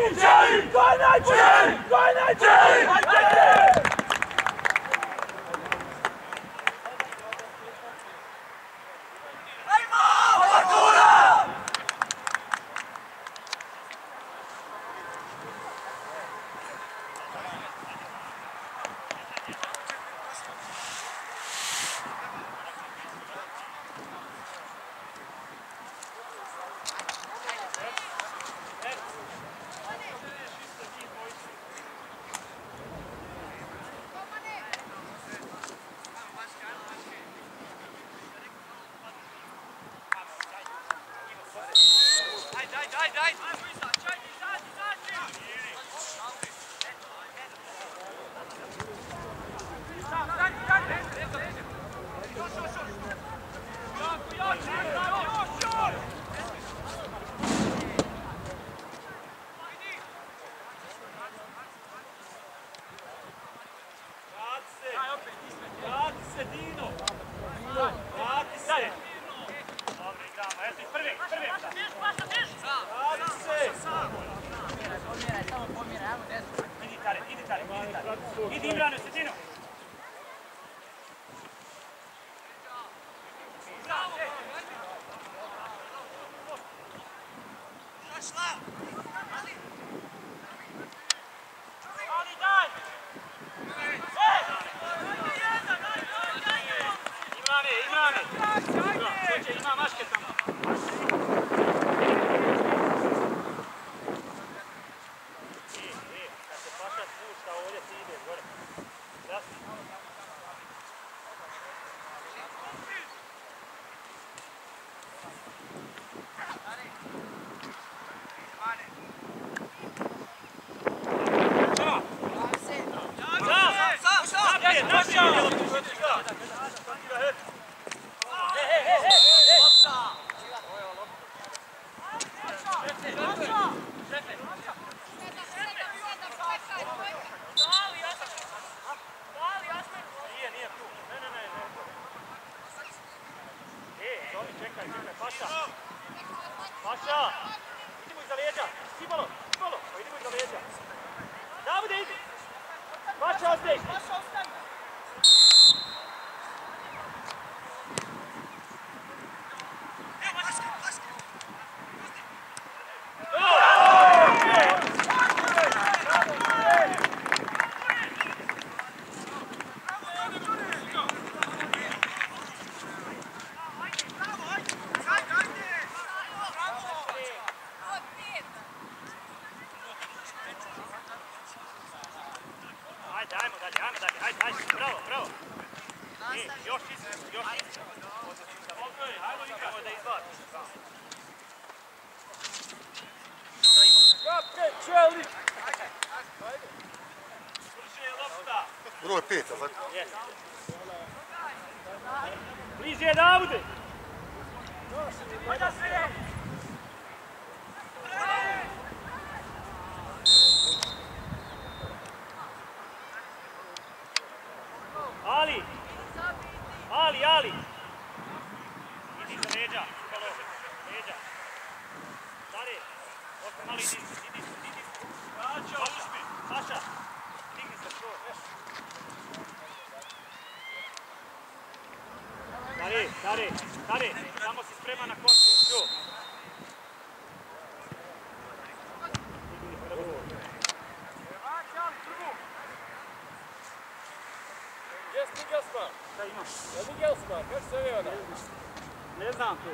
Idi Imrane, sredinu! Ali daj! Imrane! Čoče, ima maške tamo. Kad se paša spušta ovdje ti ide gore. Paša! Idemo iza leđa! Sibalo! Idemo iza leđa! Davide, idi! Paša, ostaje! Ajmo dalje, ajde, bravo. Još isti. Ajmo da izbaciš. Kapke, čeli! Brže je lopta. Broj 5, a tako? Jes. Bliže je Davude! Hajda sve! Ali! Idi za leđa, leđa. Stari, osta malo idi. Saša, digni se što, Stari, samo si spreman na kontru, čuo. Gdje si Miguelsman? Šta imaš? Ja Miguelsman, kako se zove ona? Ne znam tu.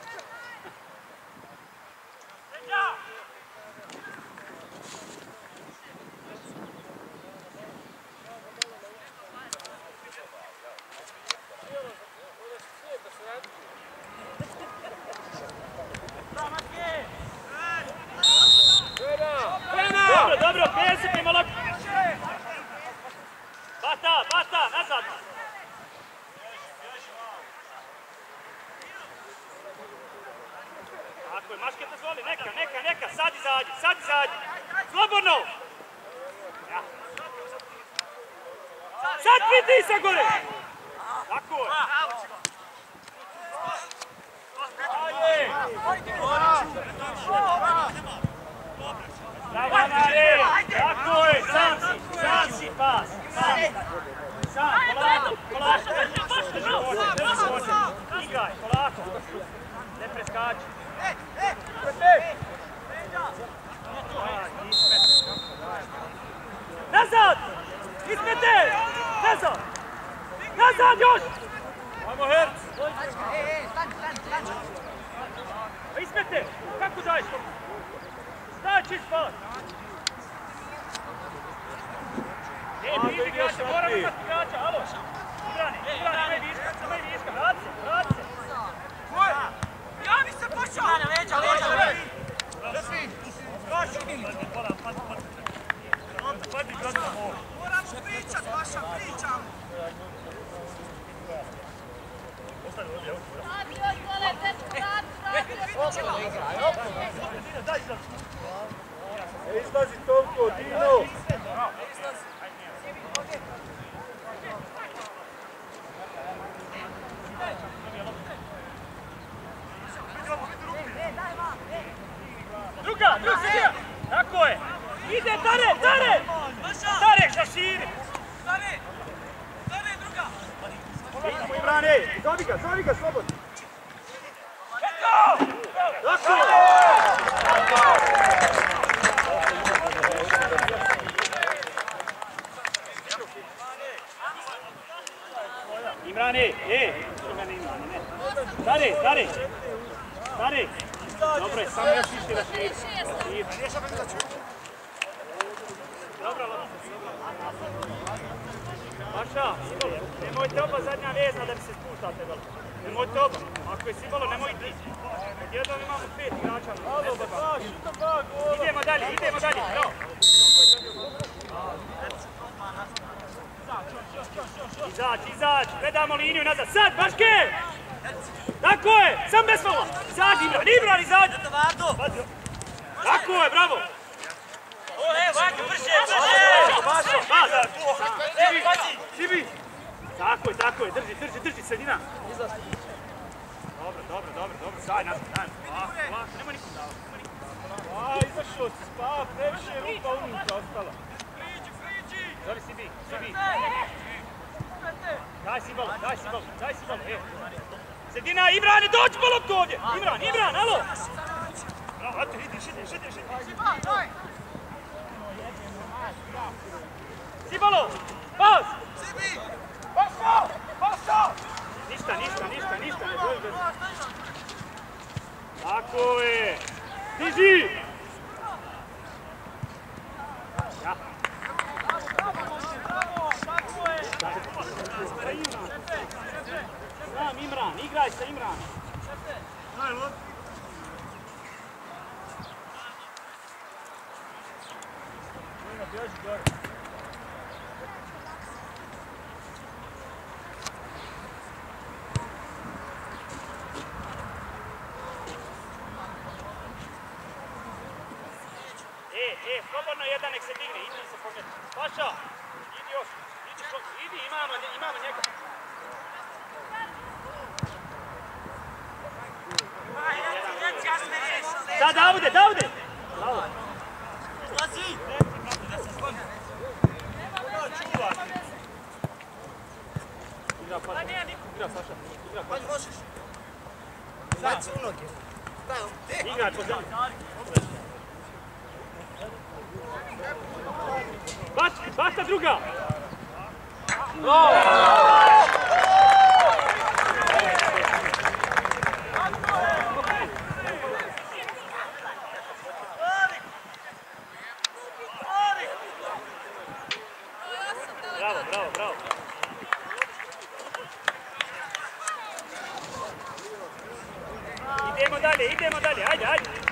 Dobro, 50 ima loptu. Bata, nazad. Tako je, maške dozvoli, neka, sad izađi. Slobodno. Sad pritisak gore. Tako je. Ajde. Bravo, Mare! Tako je, sam si, pas. Sam, polako, drži počet. Igraj, polako. Ne preskači. Nazad! Ismete! Nazad još! Ajmo, Herc! Ismete! Kako daješ? Daj čist pas! Nije igrača, moramo imati igrača, alo! Igrani, imaj viška, vrati se! Javi se, pošao! Leđa! Moramo pričat, vaša pričam! Izlazi toliko, Dino! Druga! Tako je! Ide, Dare! Dare, šaširi! Dare, druga! Imrane, zovi ga, slobodno! Imrane, Dare! Dobro je, samo još više da širi. Dobro, Maša, nemojte oba zadnja vezna da bi se spuštate dole. Nemojte oba. Ako je Sibolo, nemoj ti. Jednom imamo 5 igrača. Idemo dalje, bravo. Izađi, gledamo liniju nazad. Sad, Baške! Tako je, sam bez fola. Izađi, Imran, izađi. Tako je, bravo. Sibi! Tako je, drži sredina. Dobro, saj nazad, nemoj nikom davati. Izašao si spav, previše rupa unutra ostala. Zori Sibi. Daj Sibalo, Sredina, Imrane, dođi po loptu ovdje! Imran, alo! Bravo, Ate, šidi. Sibalo, pas! Sibi! Pašao! Ništa, ne dođi bez... Tako je! Stiži! Ja. Znam Imran, igraj sa Imranom. Slobodno jedan nek se digne, idi se pometi. Paša, idi još, idi, imamo njega. Sad, Davude! Bravo. Izlazi! Igra Saša. Hajde, možeš. Sad se u noge. Igra po zemlji. Bačka druga! Bravo. Idemo dalje, ajde.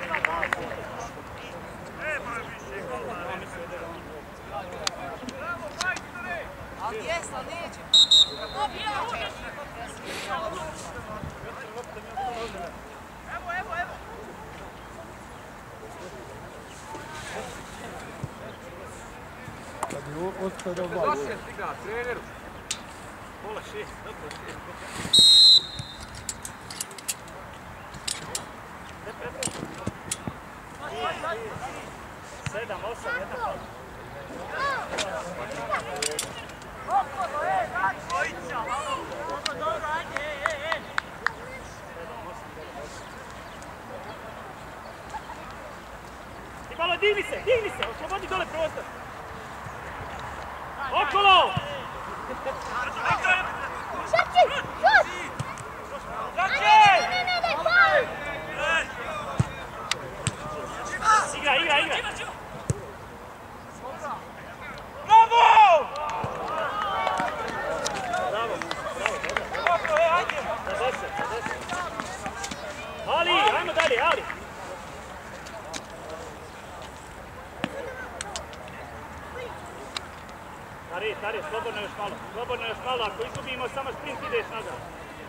Ali jes, ali neće. Evo. Kad je ostao da obavi. Došli je stigra, treneru. Pola 6, dobro. 7, 8, 1. Malo, digni se, oslobodi dole prostor. Okolo! Šači, šut! Igra! Bravo! Ali, ajmo dalje, Ali! Stari, slobodno još malo, ako izgubimo samo sprint ideš nazad.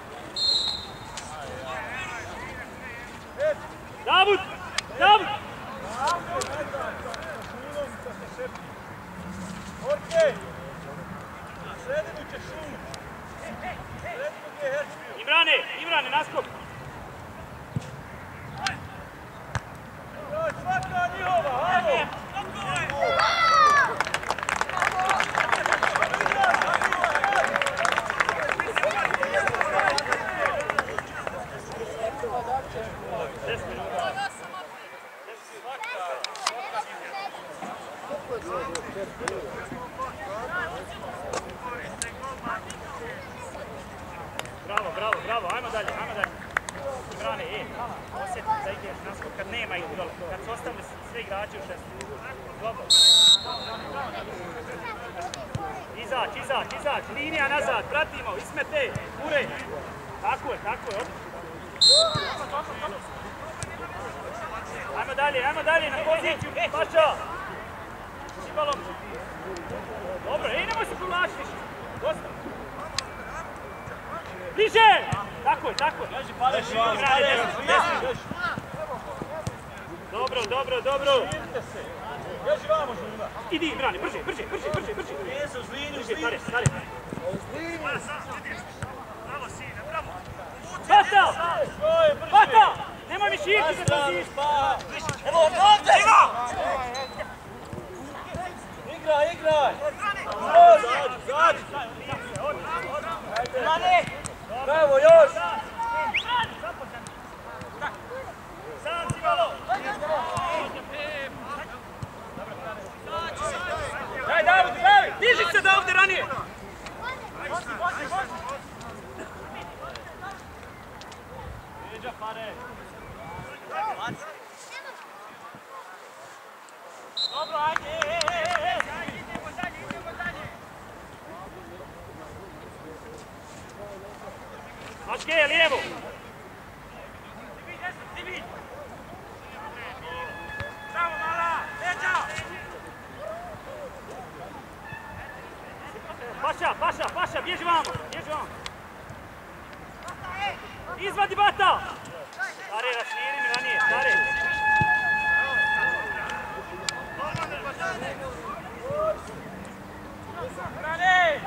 Davud! Orke! Sredinu ćeš šut! Sredinu gdje je Herčbio! Imrane, naskok! Svaka njihova, halo! Bravo, ajmo dalje. Imrane, osjeti da ideš naskok kad nema ih dole, kad su ostavili sve igrače u šestu. Dobro. Izać, linija nazad, pratimo, ismete, ure. Tako je, odlično. Ajmo dalje, na poziciju, Paša. Šibalom. Dobro, nemoj se povlačiti. Dosta. Bliže! Tako je. Leži, pale, Dobro. Širite se. Leži vamo, Žuna. Idi, Imrane, brže. Jesu, uz liniju. Stari. Bata! Nemoj mi širiti za poziciju. Evo, ovdje! Igraj! Zađi! Bravo, još! Sam si malo! Daj, Davud, diži se da ovdje ranije! Jeđa, pare! Dobro, ajde! Mačke, lijevo! Bravo, mala! Leđa! Paša, bježi vamo! Izvadi Bata! Stare, raširi mi ranije, stare! Brane!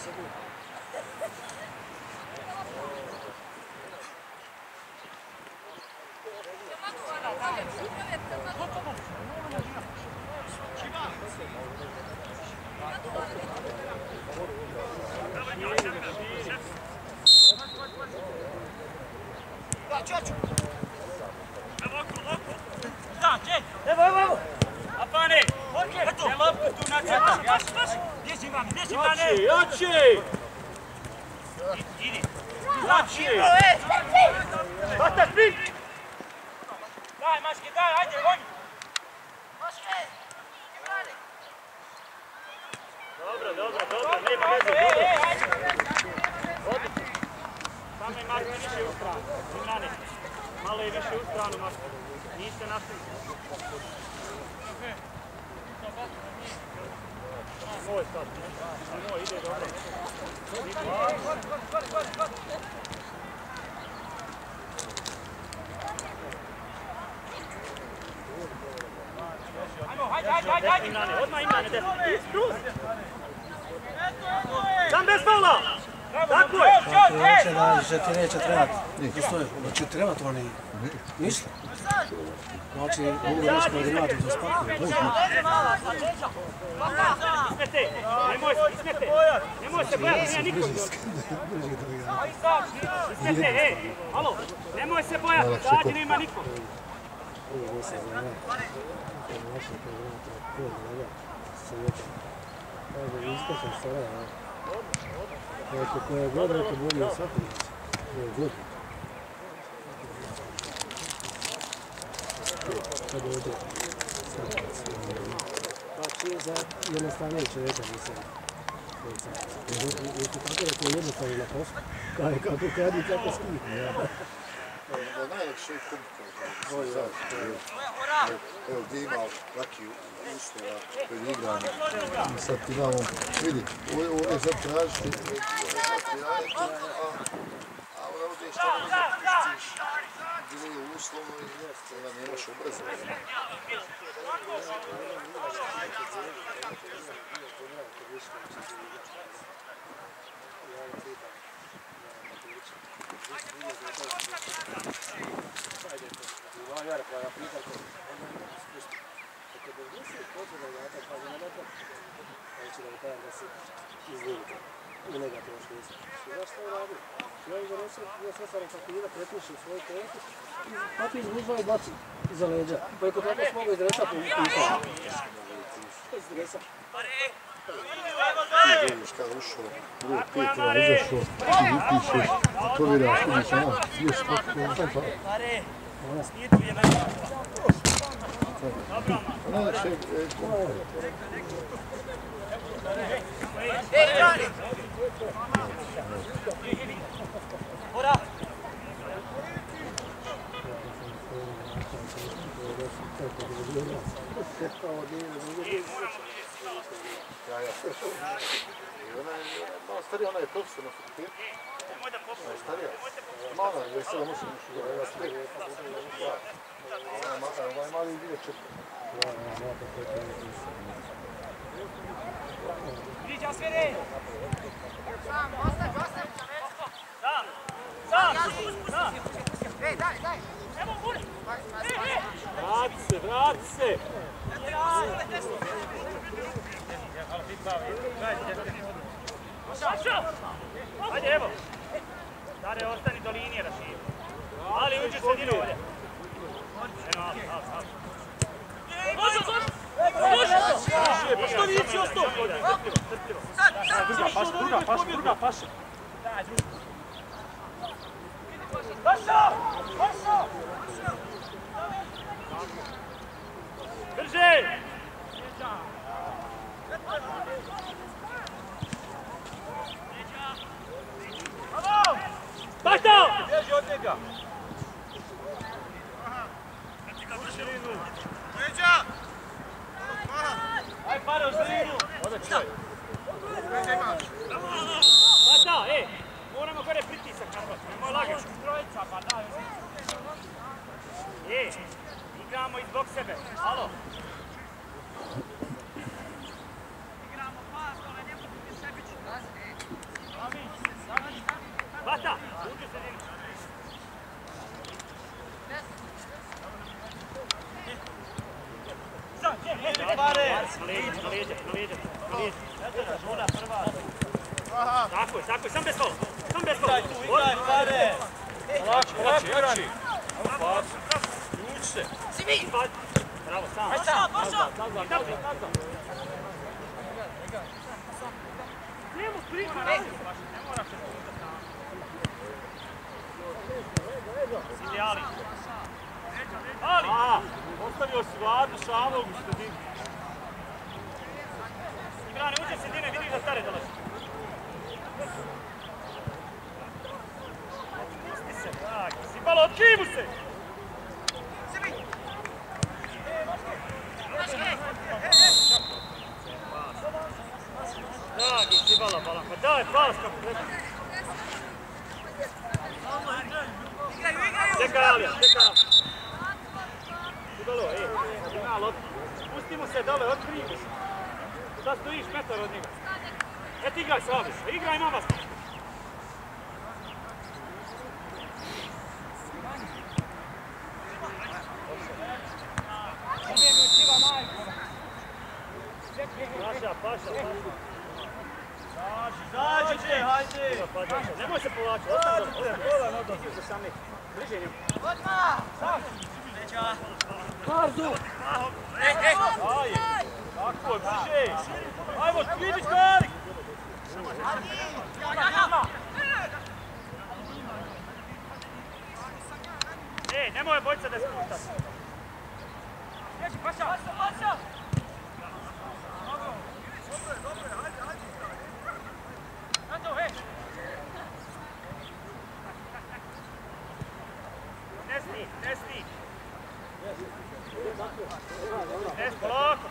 Evo! Apane! Je loptu tu na centar! Bježi vam, Brane! Jači! Idi! Jači! Bata, sprint! Daj, Maške, daj, ajde, vonji! Dobro, nema veze, odlično. Samo je Marko više u stranu, Imrane. Malo je više u stranu, Marko. Niste nastavili. Moj sad, moj ide dobro. Ajde! Imrane, odmah Imrane, desno. Kruz! Sam bez faula! Tako je! Znači ti neće trebati. Znači trebati oni ništa. Znači mogu reći koordinati za spakuju. Nemoj se bojati, nije nikom. Ismete, alo, nemoj se bojati, zađi nema nikom. Koja je god rekao bolje od svakog. Kada ovdje znači za jednostavnije čovjeka nisam. Jeste tako da to je jednostavno na poslu. Kako kradi, kako skidi. Najlakše je komplikovan. Evo gdje ima laki uslova koji igramo. Sad ti damo, vidi, ovo je sad tražiti, a ovdje je što ne pustiš, gdje je uslovno i onda nemaš obrazovanje. Pa ti izgužava i baci iza leđa. Pa je kod toga se mogu izrešati u pitanje. Izresa. Ti gledaš kada ušao, drugo pijete, izašao, ti upišeš, to vidiš, vidiš, ideš kako sam pa. Najlakše je komplikovan. Ora! Malo starija, ona je profesor na fakultetu. Ona je starija. Mala, jer sada možeš da sprijeti. Ovaj mali ide četiri. Viđa svede! Sam, ostavi! Sam! Daj! Evo, gure! Vrati se! Ajde, evo! Dare, ostani do linije da širi. Ali uđi sredinu ovdje. Pa što nisi ostao? Druga paša. Paša! Drži! Bašto! Bježi od njega! Aj, para u sredinu! Ode čaj! Bašto, moramo gore pritisak na to, nemoj lagati. Igramo izbog sebe, alo? Igramo pas, dole, ne budite sebični. leđa. Tako je, sam bez kola. Sam bez kola. Igraj, pare! Lači, jači. Uči se. Bravo, sam. Nazad. Nemo priča, Ali. Ostavio si Vladu Šavog u sredini. Ibrane, uđe sredine, vidiš da stare dolazi. Pusti se, tak. Sipalo, otkrivi mu se! Dragi, Sipalo, balan. Pa daj, pas kako treba. Čekaj, Alija, čekaj. Sipalo, ima loptu. Pusti mu se dole, otkrivi se. Sad stojiš metar od njega. Eto igraj Saviš, igraj mama. Paša. Zađite, hajde! Nemoj se povlačiti, ostav za sami. Bliže njemu. Kardu! Ajde! Tako je, bliže! Ajmo, vidi Karik! Nemoj bojica da spuštaš. Paša! Ne sti. Polako.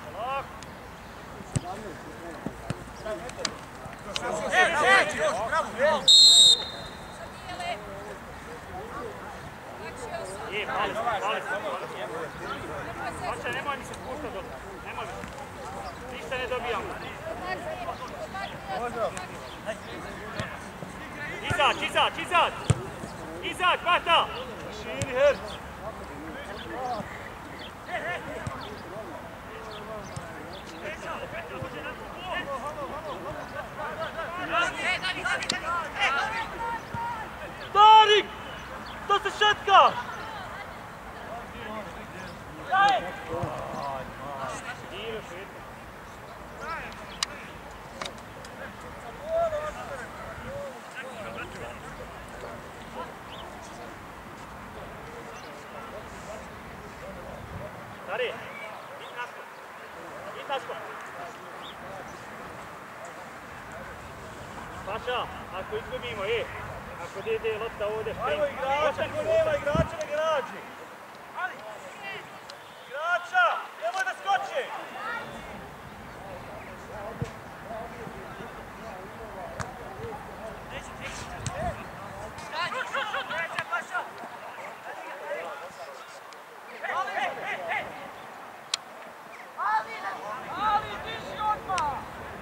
Pali se. Paša, nemoj mi se spuštati dobro. Nemoj mi se. Ništa ne dobijamo. Izać, Pata! Širi, Herc! Darik! To se šetkaš! Stari, idь nasko. Paša, ako izgubimo, ako ide lopta ovdje, Ajmo igrača, ko nema igrača na garaži! Igrača, nemoj da skoči! Ali, diši odmah!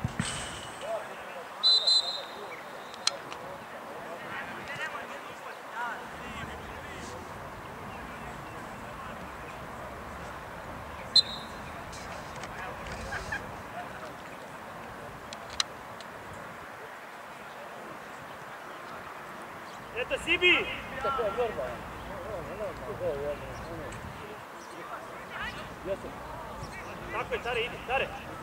Eto Sibi! Tako je borba. Tako je, Tare, idi, Tare.